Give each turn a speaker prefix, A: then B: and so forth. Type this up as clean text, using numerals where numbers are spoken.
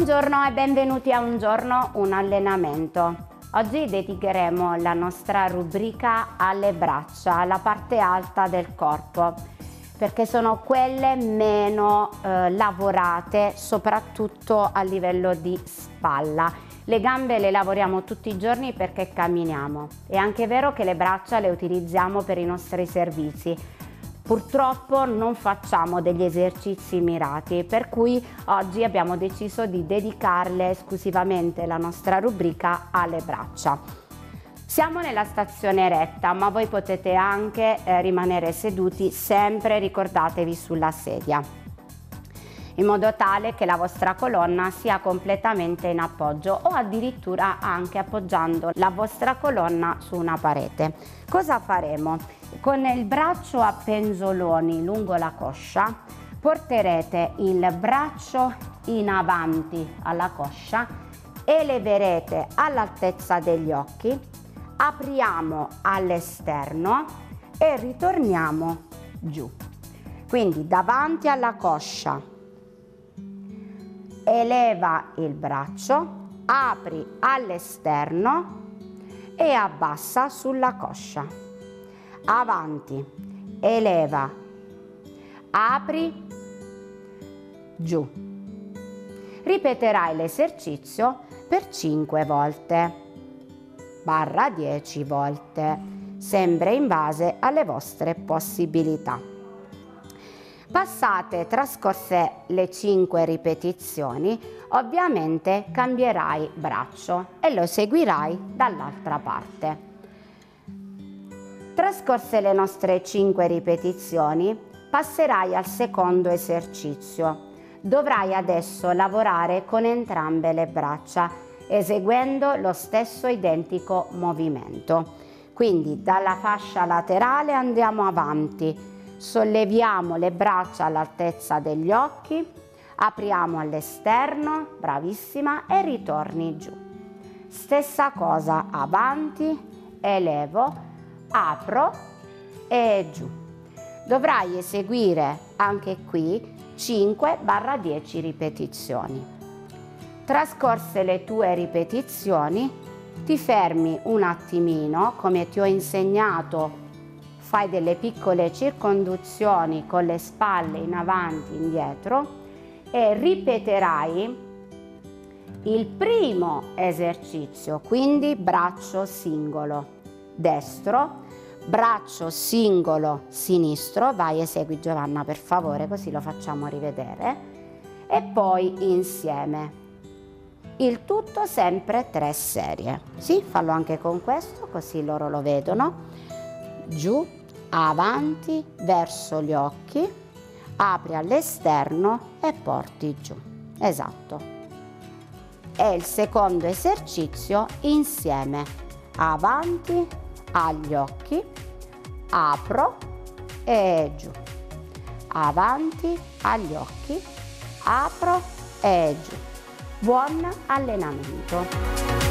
A: Buongiorno e benvenuti a Un giorno un allenamento. Oggi dedicheremo la nostra rubrica alle braccia, alla parte alta del corpo, perché sono quelle meno lavorate, soprattutto a livello di spalla. Le gambe le lavoriamo tutti i giorni perché camminiamo. È anche vero che le braccia le utilizziamo per i nostri servizi. Purtroppo non facciamo degli esercizi mirati, per cui oggi abbiamo deciso di dedicarle esclusivamente la nostra rubrica alle braccia. Siamo nella stazione retta, ma voi potete anche rimanere seduti, sempre ricordatevi sulla sedia, in modo tale che la vostra colonna sia completamente in appoggio o addirittura anche appoggiando la vostra colonna su una parete. Cosa faremo? Con il braccio a penzoloni lungo la coscia porterete il braccio in avanti alla coscia, eleverete all'altezza degli occhi, apriamo all'esterno e ritorniamo giù. Quindi davanti alla coscia, eleva il braccio, apri all'esterno e abbassa sulla coscia. Avanti, eleva, apri, giù. Ripeterai l'esercizio per 5 volte, barra 10 volte, sempre in base alle vostre possibilità. Trascorse le 5 ripetizioni, ovviamente cambierai braccio e lo seguirai dall'altra parte. Trascorse le nostre 5 ripetizioni, passerai al secondo esercizio. Dovrai adesso lavorare con entrambe le braccia, eseguendo lo stesso identico movimento. Quindi dalla fascia laterale andiamo avanti, solleviamo le braccia all'altezza degli occhi, apriamo all'esterno, bravissima, e ritorni giù. Stessa cosa, avanti, elevo, apro e giù. Dovrai eseguire anche qui 5-10 ripetizioni. Trascorse le tue ripetizioni, ti fermi un attimino, come ti ho insegnato, fai delle piccole circonduzioni con le spalle in avanti e indietro e ripeterai il primo esercizio, quindi braccio singolo destro, braccio singolo sinistro, vai, esegui Giovanna per favore, così lo facciamo rivedere, e poi insieme. Il tutto sempre 3 serie. Sì, fallo anche con questo, così loro lo vedono. Giù, avanti, verso gli occhi, apri all'esterno e porti giù. Esatto. E il secondo esercizio insieme. Avanti, agli occhi, apro e giù, avanti, agli occhi, apro e giù. Buon allenamento!